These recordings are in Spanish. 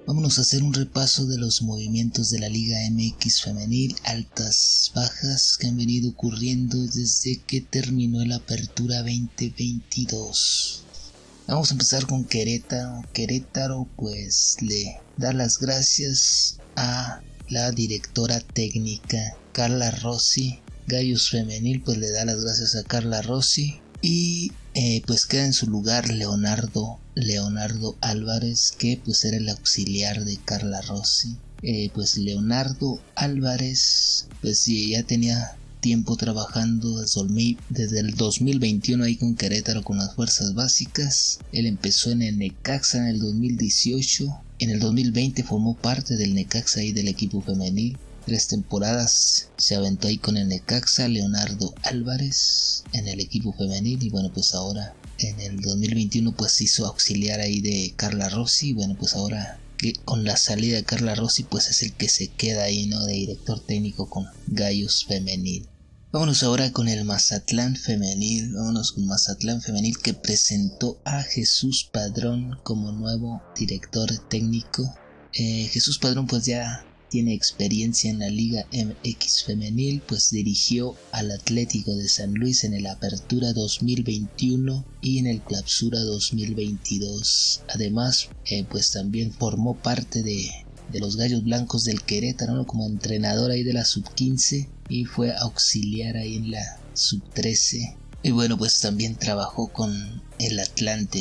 Vámonos a hacer un repaso de los movimientos de la Liga MX femenil, altas, bajas que han venido ocurriendo desde que terminó la apertura 2022. Vamos a empezar con Querétaro. Querétaro pues le da las gracias a la directora técnica Carla Rossi. Gallos femenil pues le da las gracias a Carla Rossi y pues queda en su lugar Leonardo Álvarez, que pues era el auxiliar de Carla Rossi. Pues Leonardo Álvarez pues sí, ya tenía tiempo trabajando desde el 2021 ahí con Querétaro con las fuerzas básicas. Él empezó en el Necaxa en el 2018. En el 2020 formó parte del Necaxa y del equipo femenil. 3 temporadas se aventó ahí con el Necaxa, Leonardo Álvarez en el equipo femenil, y bueno pues ahora en el 2021 pues hizo auxiliar ahí de Carla Rossi. Bueno pues ahora que con la salida de Carla Rossi pues es el que se queda ahí, ¿no? De director técnico con Gallos femenil. Vámonos ahora con el Mazatlán femenil. Vámonos con Mazatlán femenil, que presentó a Jesús Padrón como nuevo director técnico. Jesús Padrón pues ya tiene experiencia en la Liga MX femenil, pues dirigió al Atlético de San Luis en el Apertura 2021 y en el Clausura 2022. Además, pues también formó parte de los Gallos Blancos del Querétaro, ¿no? Como entrenador ahí de la Sub-15 y fue auxiliar ahí en la Sub-13. Y bueno, pues también trabajó con el Atlante.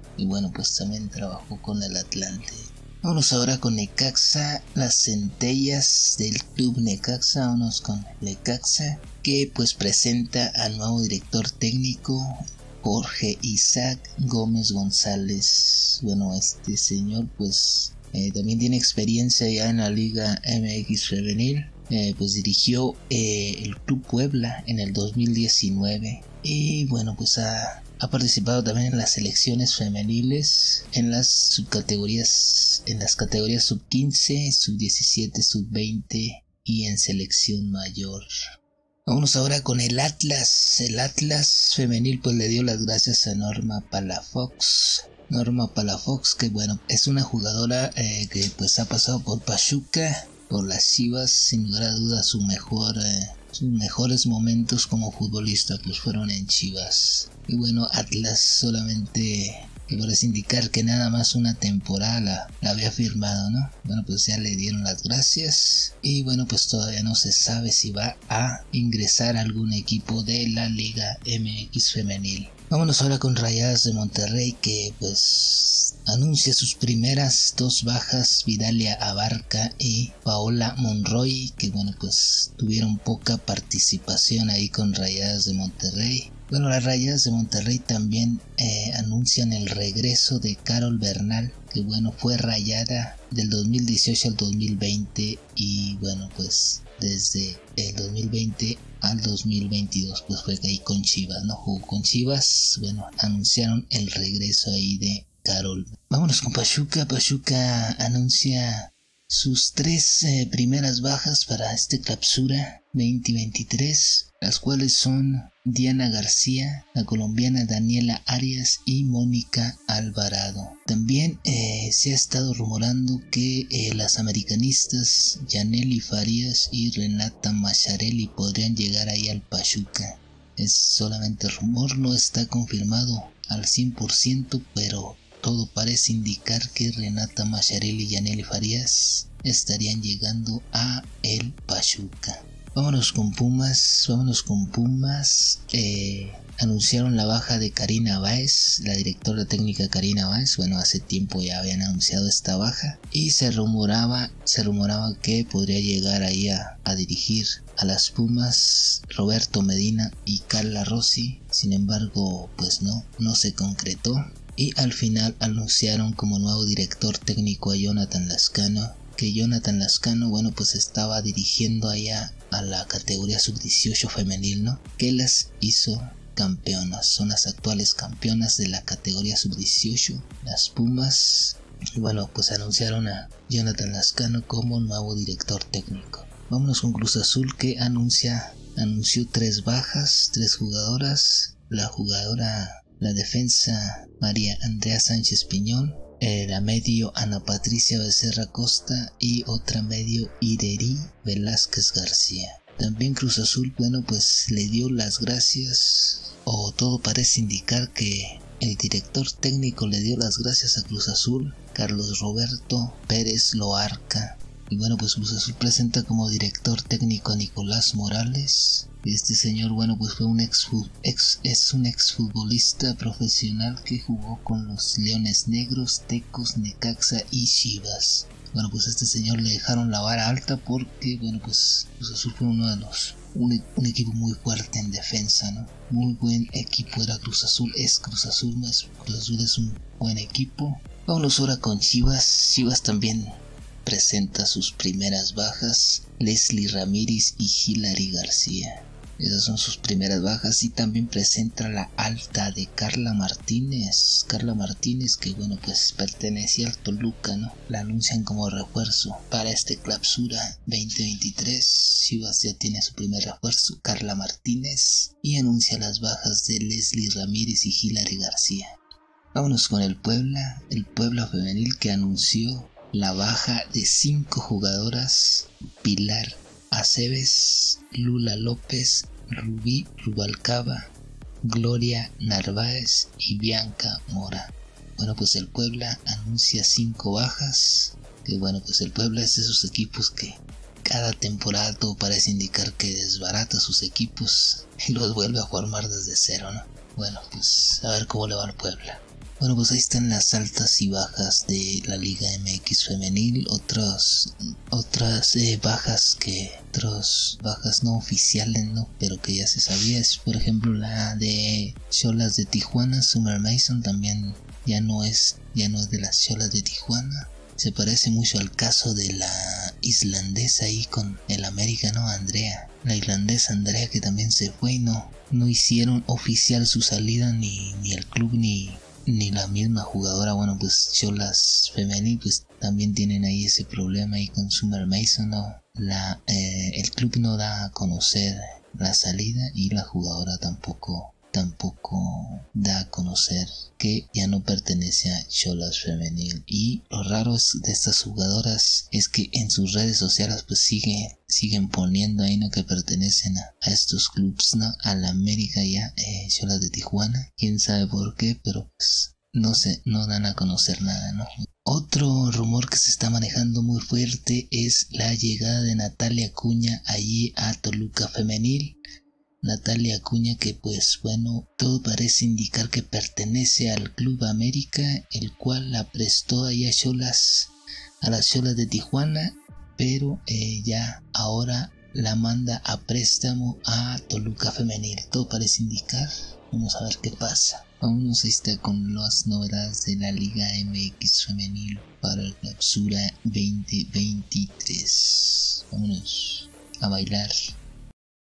Vámonos ahora con Necaxa, las centellas del club Necaxa. Vámonos con Necaxa, que pues presenta al nuevo director técnico, Jorge Isaac Gómez González. Bueno, este señor pues también tiene experiencia ya en la Liga MX femenil. Pues dirigió el Club Puebla en el 2019 y bueno pues ha participado también en las selecciones femeniles, en las categorías sub-15, sub-17, sub-20 y en selección mayor. Vámonos ahora con el Atlas. El Atlas femenil pues le dio las gracias a Norma Palafox, que bueno, es una jugadora que pues ha pasado por Pachuca, por las Chivas. Sin lugar a dudas sus mejores momentos como futbolista pues fueron en Chivas. Y bueno, Atlas solamente que parece indicar que nada más una temporada la había firmado, ¿no? Bueno, pues ya le dieron las gracias y bueno, pues todavía no se sabe si va a ingresar a algún equipo de la Liga MX femenil. Vámonos ahora con Rayadas de Monterrey, que pues anuncia sus primeras 2 bajas, Vidalia Abarca y Paola Monroy, que bueno pues tuvieron poca participación ahí con Rayadas de Monterrey. Bueno, las Rayadas de Monterrey también anuncian el regreso de Carol Bernal, que bueno fue rayada del 2018 al 2020 y bueno pues desde el 2020 al 2022 pues fue ahí con Chivas, ¿no? Jugó con Chivas. Bueno, anunciaron el regreso ahí de Carol. Vámonos con Pachuca. Pachuca anuncia sus 3 primeras bajas para este Clausura 2023, las cuales son Diana García, la colombiana Daniela Arias y Mónica Alvarado. También se ha estado rumorando que las americanistas Yaneli Farías y Renata Macharelli podrían llegar ahí al Pachuca. Es solamente rumor, no está confirmado al 100%, pero todo parece indicar que Renata Macharelli y Yaneli Farías estarían llegando a el Pachuca. Vámonos con Pumas. Anunciaron la baja de Karina Báez, la directora técnica Karina Báez. Bueno, hace tiempo ya habían anunciado esta baja y se rumoraba que podría llegar ahí a dirigir a las Pumas Roberto Medina y Carla Rossi. Sin embargo, pues no se concretó. Y al final anunciaron como nuevo director técnico a Jonathan Lascano, que Jonathan Lascano, bueno, pues estaba dirigiendo allá a la categoría sub-18 femenil, ¿no? Que las hizo campeonas, son las actuales campeonas de la categoría sub-18, las Pumas. Y bueno, pues anunciaron a Jonathan Lascano como nuevo director técnico. Vámonos con Cruz Azul, que anunció 3 bajas, 3 jugadoras. La defensa María Andrea Sánchez Piñón, La medio Ana Patricia Becerra Costa y otra medio Ireri Velázquez García. También Cruz Azul, bueno, pues le dio las gracias, o todo parece indicar que el director técnico le dio las gracias a Cruz Azul, Carlos Roberto Pérez Loarca. Y bueno, pues Cruz Azul presenta como director técnico a Nicolás Morales. Este señor, bueno, pues fue un es un exfutbolista profesional que jugó con los Leones Negros, Tecos, Necaxa y Chivas. Bueno, pues a este señor le dejaron la vara alta porque, bueno, pues Cruz Azul fue uno de los... Un equipo muy fuerte en defensa, ¿no? Muy buen equipo era Cruz Azul, es Cruz Azul, no es Cruz Azul, es un buen equipo. Vámonos ahora con Chivas. Chivas también presenta sus primeras bajas, Leslie Ramírez y Hilary García. Esas son sus primeras bajas, y también presenta la alta de Carla Martínez. Carla Martínez, que bueno, pues pertenecía al Toluca, ¿no? La anuncian como refuerzo para este clausura 2023. Chivas ya tiene su primer refuerzo, Carla Martínez, y anuncia las bajas de Leslie Ramírez y Hilary García. Vámonos con el Puebla femenil, que anunció la baja de 5 jugadoras: Pilar Aceves, Lula López, Rubí Rubalcaba, Gloria Narváez y Bianca Mora. Bueno, pues el Puebla anuncia 5 bajas, que bueno, pues el Puebla es de esos equipos que cada temporada todo parece indicar que desbarata sus equipos y los vuelve a formar desde cero, ¿no? Bueno, pues a ver cómo le va al Puebla. Bueno, pues ahí están las altas y bajas de la Liga MX femenil. Otras bajas no oficiales, ¿no? Pero que ya se sabía, es por ejemplo la de Xolas de Tijuana. Summer Mason también ya no es de las Xolas de Tijuana. Se parece mucho al caso de la islandesa ahí con el América, ¿no? Andrea, la irlandesa Andrea, que también se fue y no hicieron oficial su salida, ni el club ni la misma jugadora. Bueno, pues Xolas femenil pues también tienen ahí ese problema ahí con Summer Mason, ¿no? El club no da a conocer la salida y la jugadora tampoco da a conocer que ya no pertenece a Xolas femenil. Y lo raro de estas jugadoras es que en sus redes sociales pues siguen poniendo ahí, ¿no?, que pertenecen a estos clubs, ¿no? A la América ya, Xolas de Tijuana. Quién sabe por qué, pero pues no dan a conocer nada, ¿no? Otro rumor que se está manejando muy fuerte es la llegada de Natalia Acuña allí a Toluca femenil. Natalia Acuña, que pues bueno, todo parece indicar que pertenece al Club América, el cual la prestó ahí a las Xolas de Tijuana, pero ya ahora la manda a préstamo a Toluca femenil. Todo parece indicar. Vamos a ver qué pasa. Vámonos, ahí está con las novedades de la Liga MX femenil para el clausura 2023. Vámonos a bailar.